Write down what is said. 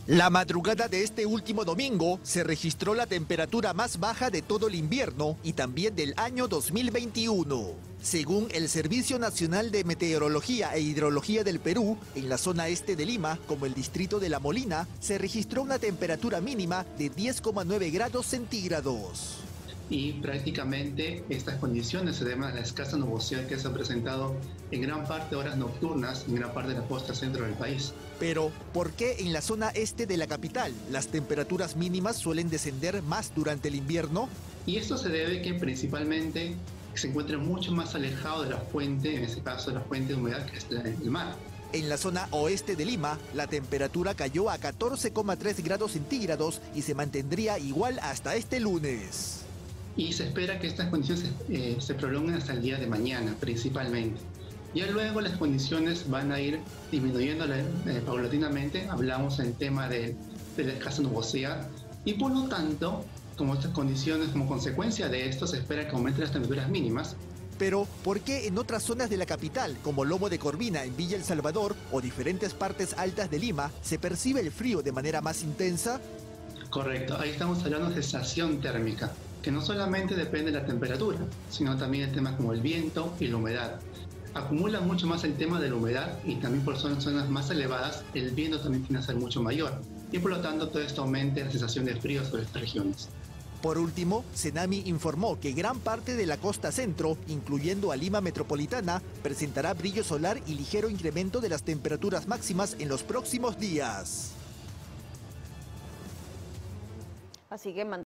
La madrugada de este último domingo se registró la temperatura más baja de todo el invierno y también del año 2021. Según el Servicio Nacional de Meteorología e Hidrología del Perú, en la zona este de Lima, como el distrito de La Molina, se registró una temperatura mínima de 10,9 grados centígrados. Y prácticamente estas condiciones se deben a la escasa nubosidad que se ha presentado en gran parte de horas nocturnas en gran parte de la costa centro del país. Pero, ¿por qué en la zona este de la capital las temperaturas mínimas suelen descender más durante el invierno? Y esto se debe que principalmente se encuentra mucho más alejado de la fuente, en este caso de la fuente de humedad que es el mar. En la zona oeste de Lima, la temperatura cayó a 14,3 grados centígrados y se mantendría igual hasta este lunes. Y se espera que estas condiciones se prolonguen hasta el día de mañana, principalmente. Ya luego las condiciones van a ir disminuyendo paulatinamente. Hablamos en el tema de la escasa nubosidad. Y por lo tanto, como estas condiciones, como consecuencia de esto, se espera que aumenten las temperaturas mínimas. Pero, ¿por qué en otras zonas de la capital, como Lomo de Corvina en Villa El Salvador o diferentes partes altas de Lima, se percibe el frío de manera más intensa? Correcto, ahí estamos hablando de sensación térmica, que no solamente depende de la temperatura, sino también de temas como el viento y la humedad. Acumula mucho más el tema de la humedad y también por zonas más elevadas el viento también tiende a ser mucho mayor y por lo tanto todo esto aumenta la sensación de frío sobre estas regiones. Por último, Senami informó que gran parte de la costa centro, incluyendo a Lima metropolitana, presentará brillo solar y ligero incremento de las temperaturas máximas en los próximos días. Así que